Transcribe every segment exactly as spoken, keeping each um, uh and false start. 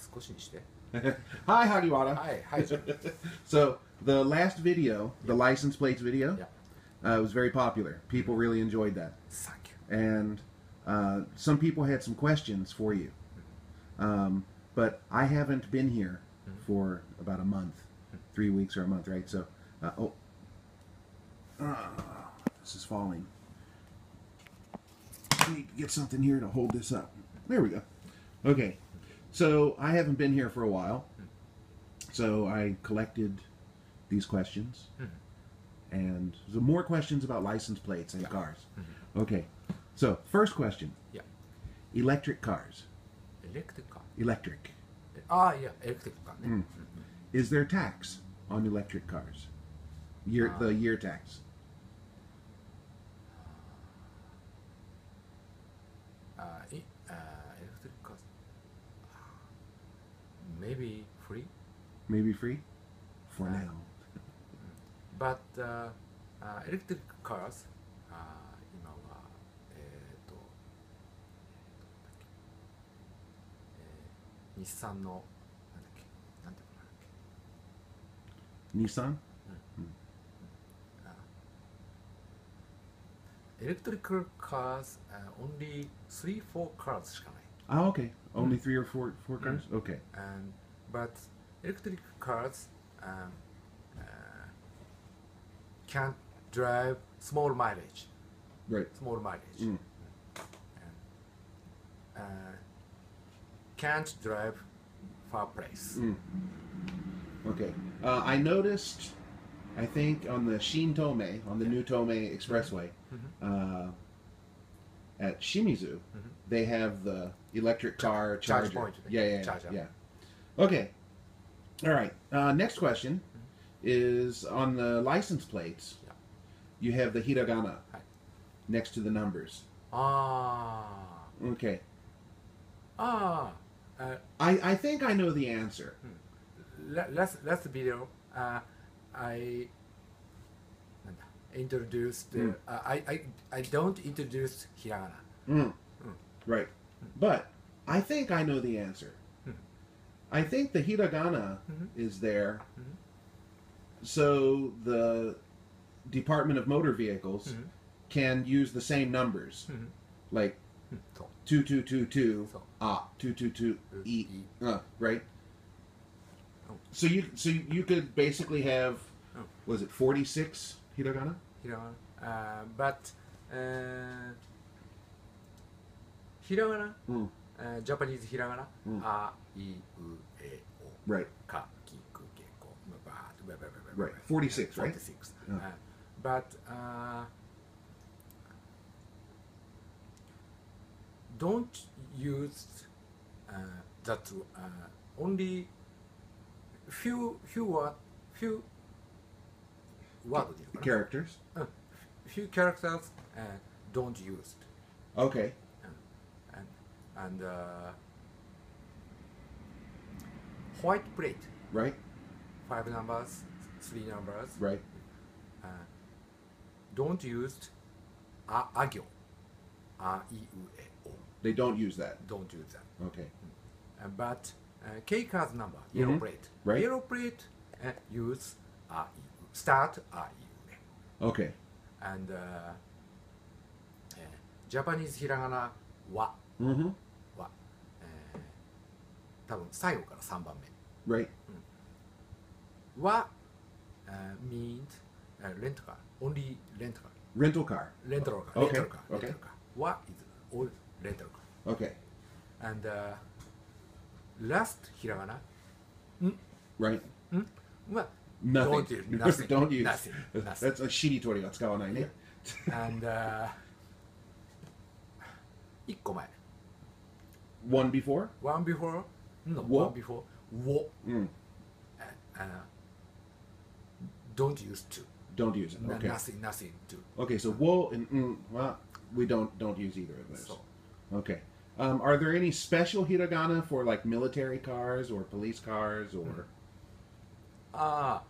少しにして。 Hi, Hagiwara. はいはい。 So the last video, the license plates video, Yeah. uh, was very popular. People really enjoyed that, Thank you. and uh, some people had some questions for you. Um, but I haven't been here for about a month, three weeks or a month, right? So, uh, oh, ah, this is falling. I need to get something here to hold this up. There we go. Okay, so I haven't been here for a while, so I collected these questions, and there's more questions about license plates and Yeah. cars. Okay, so first question. Yeah. Electric cars. Electric car. Electric. ああ、いや、エレクトリックカーね。 Is there tax on electric cars? Year Uh, the year tax. あーいあーエレクトリックカー。Maybe free, Maybe free? For Uh, now. but uh, uh, electric cars あー今はえっとえー日産のなんだっけなんていうのかな Nissan? electrical cars uh, only three four cars しかない。 Oh, okay. Only three or four four cars? Okay. And but electric cars um, uh, can't drive small mileage, Right. small mileage, Mm. and uh, can't drive far place. Mm. Okay. Uh, I noticed, I think, on the Shin Tome, on the new Tome Expressway, uh, at Shimizu, they have the electric car Charge charger. point. Yeah, yeah, yeah. Charger. yeah. Okay. All right. Uh, next question is on the license plates. Yeah. You have the hiragana Hi. next to the numbers. あ Okay. あ、ああ、 I, I think I know the answer. last last video, uh, I なんだ introduced. Uh, I I I don't introduce ひらがな。 Mm. Right. But I think I know the answer. I think the hiragana is there so the Department of Motor Vehicles can use the same numbers. Like そう。 two two two two, So. ah, two two two, e, E. uh, right? Oh. So you so you could basically have, Oh. was it forty-six hiragana? ひらがな。Uh, but uh, ひらがな、 Mm. uh, Japanese ひらがな、 うんあいうえお Right, かきくけこばーばばばばば right. forty-six, right? forty-six. Yeah. Uh, but uh, don't use uh, that uh, only few few word few word でいいのかな Characters. Uh, few characters uh, don't use Okay. and and uh, white plate Right, five numbers three numbers right. uh, don't use ああ行あいうえお They don't use that. don't use that Okay. uh, but uh, K card number yellow Mhm. plate Right. yellow plate uh, use あいう start あいうえ Okay. and uh, uh, Japanese ひらがなは Mm-hmm. は、えー、多分最後からさんばんめ Right. は、uh, means uh, rent car only rent car Rental car. rental car Okay, rental car okay. rental car は is all rental car Okay. and uh, last ひらがな Right. は Nothing. don't use nothing Don't use. nothing That's, nothing that's a shitty tori wa tsukawanai ne. and uh, いっこまえ One before? one before no Wo? one before wo Mm. uh, don't use to Don't use it. No- Okay. nothing nothing to Okay, so wo and mm, well, we don't don't use either of those. so Okay. Um, are there any special hiragana for like military cars or police cars or? ああ、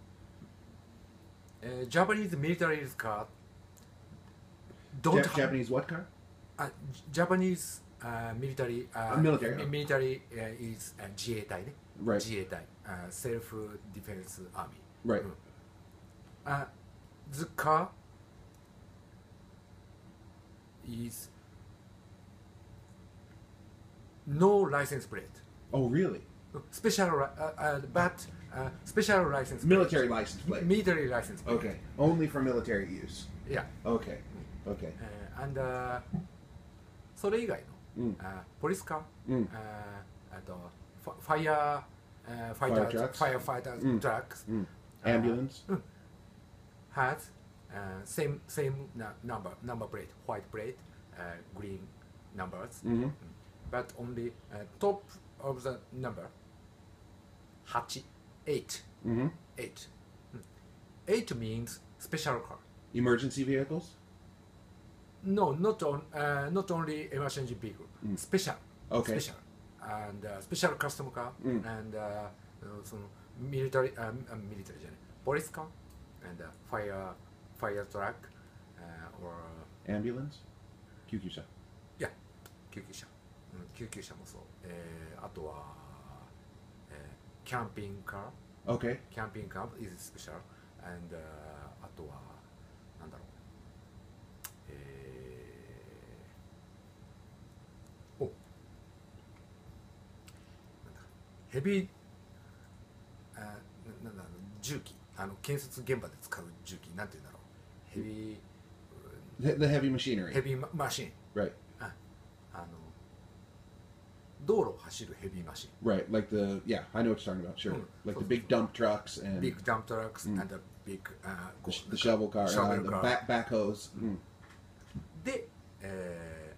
えー、Japanese military car don't Ja- have Japanese what car? あ Japanese uh, military, uh, Uh, military, mi- okay. military uh, is uh, 自衛隊ね。 Right. 自衛隊、uh, self defense army. Right. うん Uh, the car is no license plate. Oh, really? Special, ri- uh, uh, but uh, special license plate. Military license plate. Military license plate. Okay. Only for military use. Yeah. Okay. Okay. Uh, and uh, それ以外の、 うん uh, ポリスカー、 うん uh, あとファファイヤー、uh, ファイタ Fire ー trucks ファイヤーファイターうん trucks、 うん Uh, Ambulance. has uh, same same na- number number plate, white plate, uh, green numbers, Mm-hmm. but only uh, top of the number 8, eight, Mm-hmm. eight. Mm. eight means special car. Emergency vehicles. No, not on uh, not only emergency vehicle, Mm. special, Okay. special, and uh, special custom car, Mm. and uh, uh, some military, um, uh, military, じゃない police car, and uh, fire fire truck, uh, or Ambulance. 救急車. yeah, 救急車、うん、救急車もそう、えー、あとは、えー、キャンピングカー、 Okay. キャンピングカー is special, and、uh, あとはなんだろう、えー、おなんだヘビーあななんだ重機、あの建設現場で使う重機、なんて言うんだろう、ヘビ The, the heavy ー machinery. ヘビーママシン、 Right. ああの道路を走るヘビーマシン、 Right. Like the yeah, I know what you're talking about. Sure. Mm. Like the big dump trucks and ビッグダンプトラックス、 うん and the big、uh, the, sh- the shovel car, uh, shovel the car back backhoes. Mm. で、え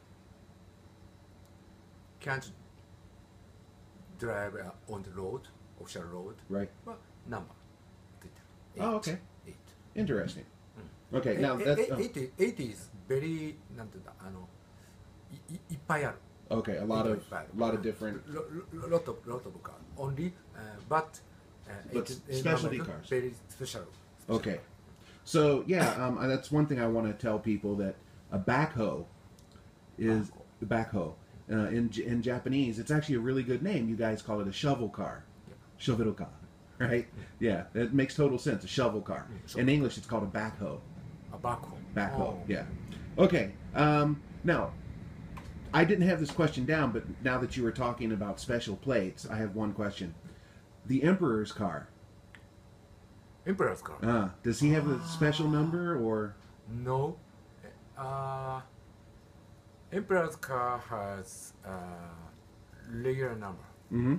ー、can't drive on the road, official road Right. はナンバーついてる。 Oh, okay. eight. Interesting. Okay. Now Eh, that's eh, oh, eight, eight is very なんていうんだ、あのいいいっぱいある。 okay. A lot of いっぱいある a lot of different. Lo- lo- lot of lot of car only, uh, but uh, But it- specialty number cars. very special. Okay. So yeah, um, uh, that's one thing I want to tell people that a backhoe is the backhoe. Uh, in J- in Japanese, it's actually a really good name. You guys call it a shovel car, shovel car, right? Yeah, that makes total sense. A shovel car. In English, it's called a backhoe. A backhoe. Backhoe. Oh. Yeah. Okay. Um, now, I didn't have this question down, but now that you were talking about special plates, I have one question. The Emperor's car. Emperor's car. Uh, does he have a special number or? No. Uh, Emperor's car has a regular number. Mm-hmm.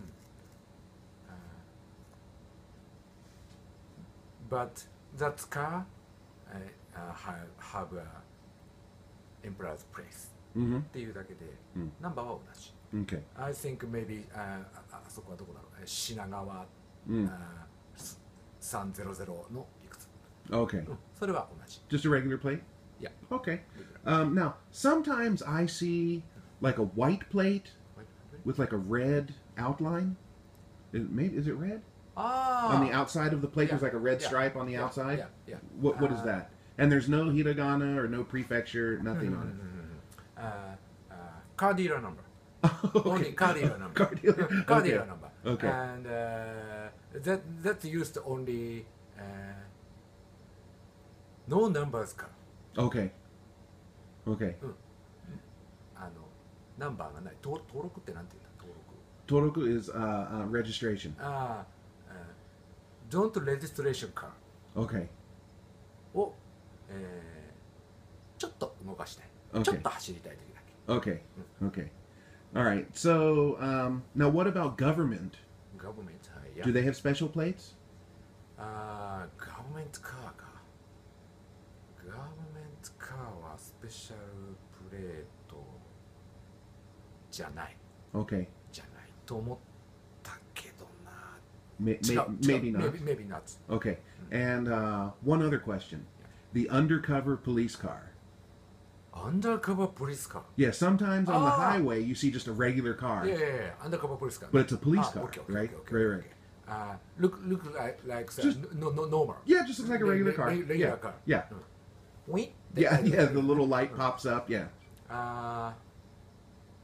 But that car uh, uh, have, have a Emperor's place. Mm-hmm. っていうだけで、 うんナンバーは同じ。 Okay. I think maybe あああそこはどこだろう、え品川、 うんあさんぜろぜろのいくつ、 Okay. うん、それは同じ。 Just a regular plate? Yeah. Okay. Um, now, sometimes I see like a white plate with like a red outline. Is, maybe, is it red? あ On the outside of the plate, there's Yeah. like a red Yeah. stripe on the Yeah. outside. Yeah. Yeah. What What is Uh, that? And there's no hiragana or no prefecture, nothing on ああカーディーラーナンバー。 it. Only Okay. car dealer number. Car dealer. Car Okay. dealer number. Okay. And uh, that that's used only uh, no numbers car. Okay. Okay. あのナンバーがない登登録ってなんて言うんだ登録。 Toroku is uh, uh, registration. ああ、uh, don't registration car Okay. を、えー、ちょっと動かしたい。 Okay. ちょっと走りたい時だけ。 Okay. Okay. All right. So um, now, what about government? Government はいや。 Do they have special plates? ああ、government car か。government car はスペシャルプレートじゃない。 Okay. じゃないと思ったけどな。 May, 違 may, う maybe 違う not. Maybe, maybe not. Okay. And uh, one other question: the undercover police car. Undercover police car. Yeah. Sometimes on the Ah. highway, you see just a regular car, いやいやいや、undercover police car. but it's a police あ car, okay, okay, right? okay, okay, Right, right. okay. Uh, look, look like, like the, Just- no, no, normal. Yeah, just looks like a regular Re- car. re- regular Yeah. car. Yeah. うん。ウィン Yeah. Yeah. The little light pops up. Yeah. あ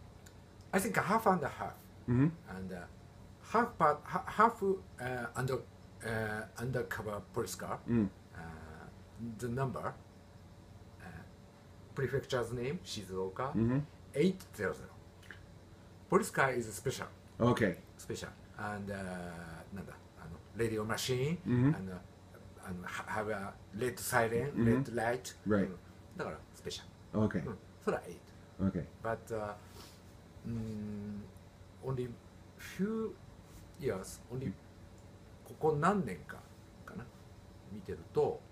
I think half and half, Mm-hmm. and uh, half part, ha- half uh, under uh, undercover police car. Mm. Uh, the number, uh, prefecture's name Shizuoka, Mm-hmm. eight zero zero. Police car is special, Okay. special, and uh, なんだあの radio machine, Mhm. and uh, and ha- have a red siren, Mhm. red light. Right. うんだからスペシャ Okay. ル。うん、それは eight. Okay. But uh, mm, only few years, only ここ何年かかな見てると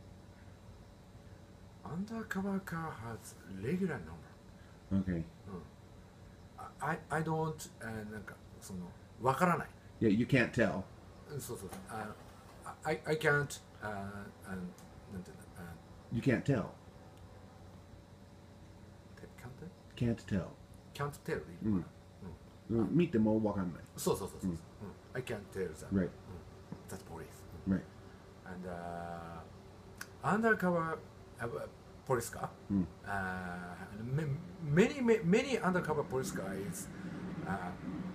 undercover car has regular number. Okay. うん、I, I don't、uh, なんかそのわからない。 Yeah, you can't tell. うんそうそう。あ I, I can't、uh, and なんていうんだ、uh, You can't tell. can't Can't tell. can't tell うんうん見てもわかんない。 そうそうそうそう。 うんうん I can't tell that. Right. That's police. Right. And uh, undercover uh, police car. うん。 Uh, ma- many ma- many undercover police car is uh,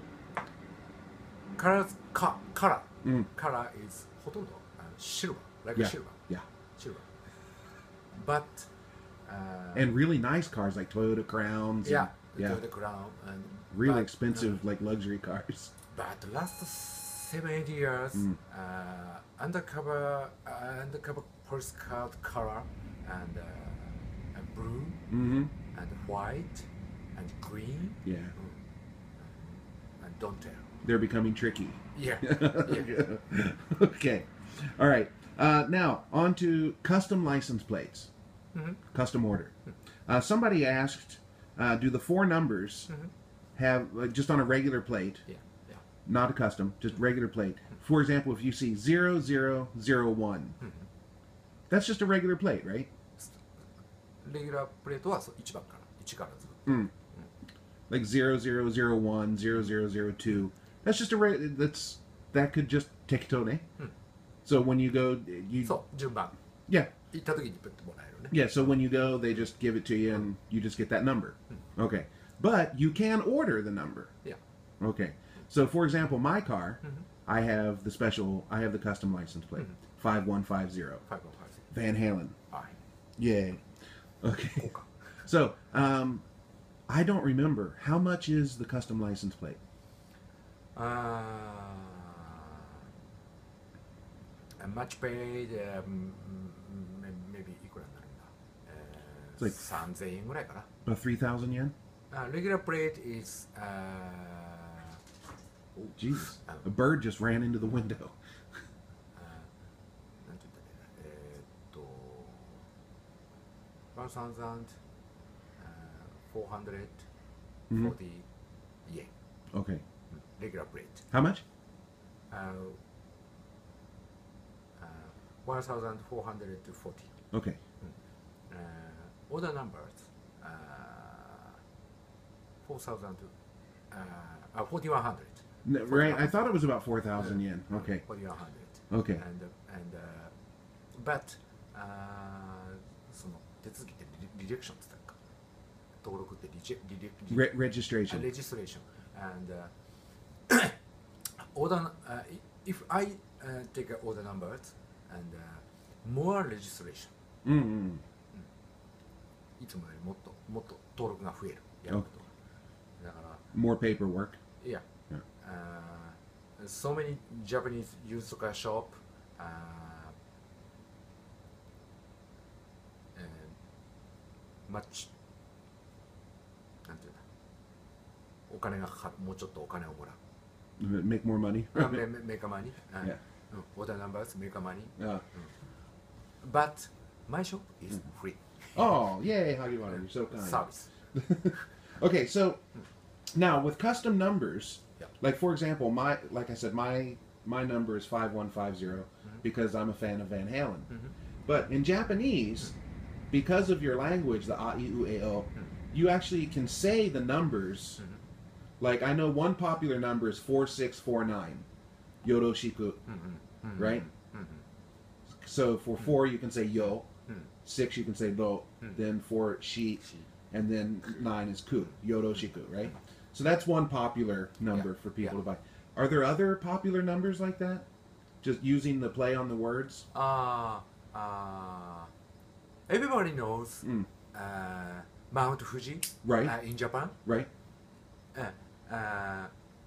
colors car color うん。 color is ほとんど、uh, silver like Yeah. silver Yeah. silver. But uh, And really nice cars like Toyota Crowns. yeah, And, yeah. the crown and Really but, expensive like luxury cars. But last seven eight years, Mm. uh, undercover uh, undercover police car color and uh, and blue Mm-hmm. and white and green Yeah. and don't tell. They're becoming tricky. Yeah, yeah. Okay. All right. Uh, now, on to custom license plates. Mhm. Custom order. Uh, somebody asked, uh, do the four numbers Mhm. have, uh, just on a regular plate, Yeah, yeah. not a custom, just regular plate. For example, if you see zero zero zero one, Mhm. that's just a regular plate, right? レギュラープレートはそういちばんからいちからずっと。 Mm. Like zero zero zero one, zero zero zero two. That's just a re- that's that could just tekitone. Hmm. So when you go, you そう順番 yeah 行った時にプッともらえるね。 yeah. So when you go, they just give it to you, and you just get that number. Okay, but you can order the number. Yeah. Okay. So for example, my car, Mhm. I have the special, I have the custom license plate, Mhm. five one five zero, ファイブファイブ Van Halen. はい。 Yay. Okay. こうか。 So um, I don't remember how much is the custom license plate. あー much paid、um, maybe いくらになるんだ、え It's like- ー、さんぜんえんぐらいかな。 About three thousand yen. Uh, regular plate is uh, Jesus. Um, A bird just ran into the window. なんて言ったらいいんだえーっと one thousand four hundred forty yen、 Okay. うん regular plate、 How much? uh, uh, one thousand four hundred forty Okay. uh, order numbers uh, four thousand uh, uh, forty-one hundred N- right. I thought it was about four thousand yen. Okay. forty-one hundred Okay. and uh, and uh, but uh, その手続きってリリレクションって言ったか登録ってリジェリレリ Re- registration. registration and uh, order uh, if I uh, take uh, order numbers and uh, more registration Mm-hmm. いつもよりもっともっと登録が増えるやることがだから More paperwork. Yeah. Yeah. Uh, so many Japanese used car shop uh, and much なんていうんだお金がかかるもうちょっとお金をもらう Make more money. あメメメカマニ Yeah. order numbers メカマニ Uh, but my shop is free oh, yay, Hagiwara, you're so kind. service Okay, so now with custom numbers, Yeah. like for example, my like I said, my my number is five one five zero because I'm a fan of Van Halen. But in Japanese, because of your language, the a, I, U, E, O, you actually can say the numbers. Like I know one popular number is four six four nine, Yoroshiku, right? So for four you can say yo, six you can say do, then for shi, and then nine is ku, Yoroshiku, right? So that's one popular number Yeah, for people yeah. to buy. Are there other popular numbers like that? Just using the play on the words? Uh, uh, everybody knows Mm. uh, Mount Fuji Right. uh, in Japan. Right? Uh, uh,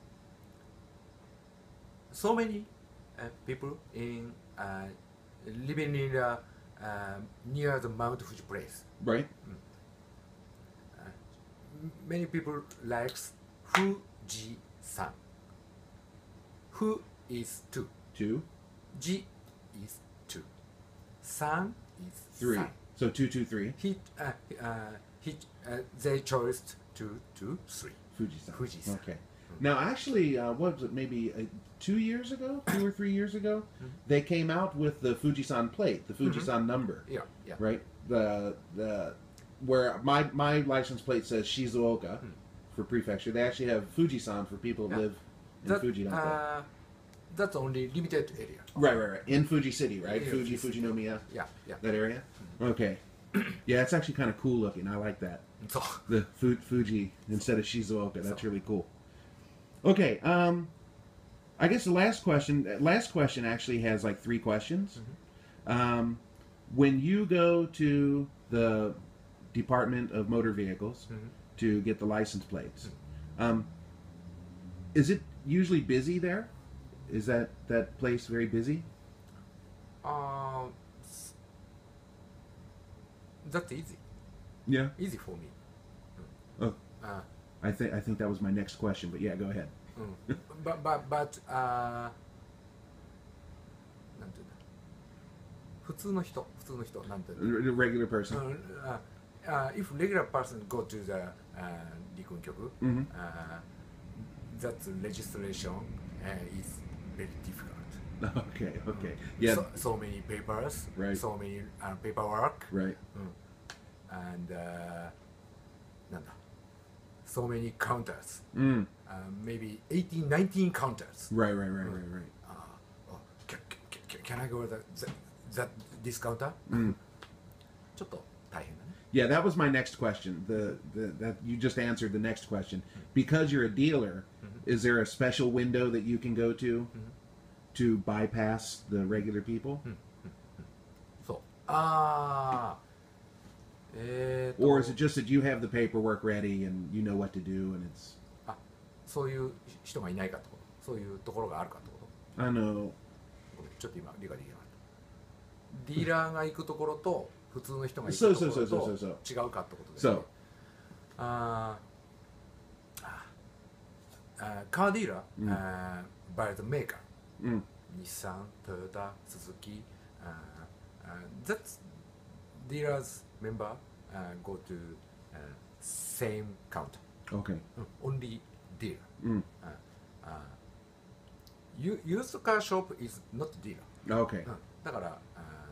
so many uh, people in uh, living in uh, uh, near the Mount Fuji place. Right? Uh, m- many people likes Fuji-san. Fu is two. Two? Ji is two. San is Three. san. So two, two, three. He, uh, uh, he, uh, they chose two, two, three. Fuji-san. Fuji-san. Okay. Now, actually, uh, what was it? Maybe uh, two years ago, two or three years ago, they came out with the Fuji-san plate, the Fuji-san number, Yeah, yeah. right? The the where my my license plate says Shizuoka for prefecture. They actually have Fuji-san for people who Yeah. live in That, Fuji. Don't they? uh, that's only limited area. Right, right, right. In Fuji City, right? Yeah, Fuji, Fuji Fujinomiya, Yeah, yeah. that area. Okay. Yeah, it's actually kind of cool looking. I like that. So, The Fu- Fuji instead of Shizuoka. That's So- really cool. Okay. Um, I guess the last question. Last question actually has like three questions. Um, when you go to the Department of Motor Vehicles Mhm. to get the license plates, um, is it usually busy there? Is that that place very busy? uh, s- that's easy. Yeah. Easy for me. Oh, Uh, I think I think that was my next question. But yeah, go ahead. うん、but but but あーなんていうんだ普通の人普通の人なんていうんだ A regular person. うんああ if regular person go to the あ陸運局 Mhm. あ that registration uh, is very difficult. Okay. Okay. Yeah. So, so many papers, Right. so many uh, paperwork, Right. and uh, なんだ so many counters, Mm. uh, maybe eighteen, nineteen counters. Right. Right. Right. Right. Right. Uh, oh, can, can, can I go to that, that this counter? Mm. ちょっと大変だね。 Yeah, that was my next question. The, the that you just answered the next question. Because you're a dealer, is there a special window that you can go to to bypass the regular people, そう。ああ。えーと or is it just that you have the paperwork ready and you know what to do and it's あ、そういう人がいないかってことそういうところがあるかってこと I know ごめんちょっと今理解できなかったディーラーが行くところと普通の人が行くところそうそうそうそうそうと違うかってことですねそうあーああカーディーラー、 うんあー by the maker mm. 日産、トヨタ、スズキ、uh, uh, that's dealers member uh, go to uh, same counter. Okay. Only dealer. Mm. Uh, uh, u- used car shop is not dealer. Okay. うんだから、uh, uh,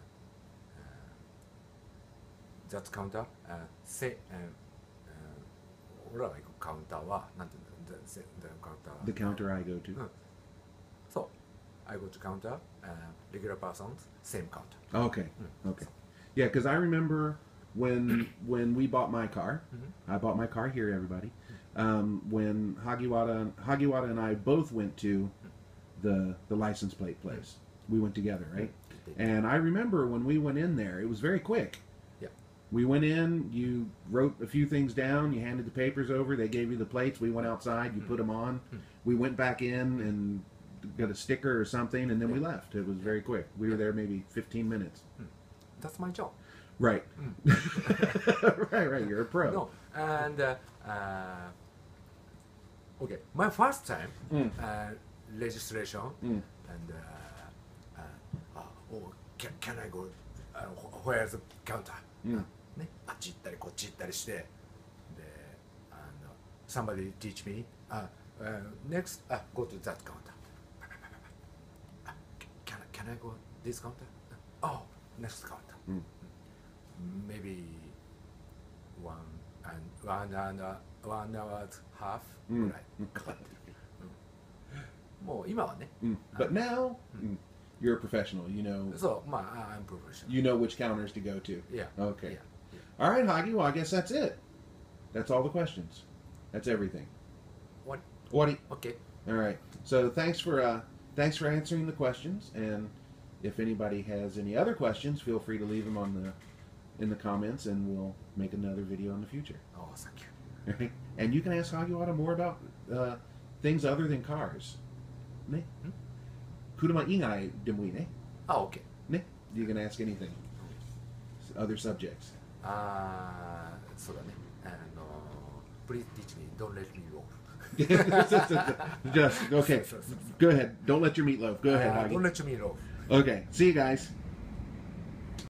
that counter, uh, say, uh, uh, 俺らが行くカウンターは、なんていうんだろう、the, the counter. The counter I go to. うんそう。I go to counter, uh, regular persons, same counter. Okay. Okay. Yeah, because I remember when when we bought my car. I bought my car here, everybody. Um, when Hagiwara Hagiwara and I both went to the the license plate place. We went together, right? And I remember when we went in there, it was very quick. Yeah. We went in, you wrote a few things down, you handed the papers over, they gave you the plates, we went outside, you put them on. We went back in and got a sticker or something, and then we left. It was very quick. We were there maybe fifteen minutes. That's my job. Right. right, right. You're a pro. No, and uh, uh, okay, my first time Mm. uh, registration Mm. and uh, uh, uh, oh, can, can I go? Uh, wh- where's the counter? うんね、あっち行ったりこっち行ったりして、で、あの somebody teach me. Uh, uh, next, uh, go to that counter. Uh, can I can I go this counter? Oh, next counter. うん Maybe one and one and a, one hour half うんぐらいかかってる、うんもう今はね、 Mm. But now, mm, you're a professional. You know, そうまあ I'm professional. you know which counters to go to. Yeah. Okay. Yeah. All right, Hagi. Well, I guess that's it. That's all the questions. That's everything. 終わり OK All right. So thanks for uh, thanks for answering the questions, and if anybody has any other questions, feel free to leave them on the in the comments, and we'll make another video in the future. Oh, thank you. All right? And you can ask Hagiwara more about uh, things other than cars. ね? 車以外でもいいね。 あ、OK ね? You can ask anything. Other subjects. あー、そうだね。あの、Please teach me, don't let me roll. Just okay. Go ahead. Don't let your meatloaf. Go ahead, Uh, Hagi. don't let me roll. Okay. See you guys.